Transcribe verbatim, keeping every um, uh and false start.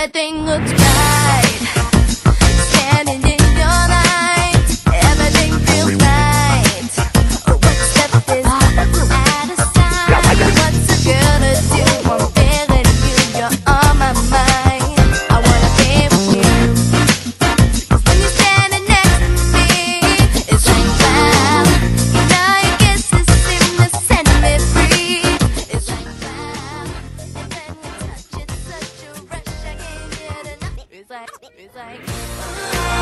everything looks right. Standing in your light, everything feels right. One step is out of sight. What's a girl to do? I'm feeling you, you're on my mind. I wanna be with you. 'Cause when you're standing next to me, it's like wow. You know your kisses seem to set me free. It's like wow. And when we touch, it's such a rush. I can't get enough. It's like, it's like, ooh.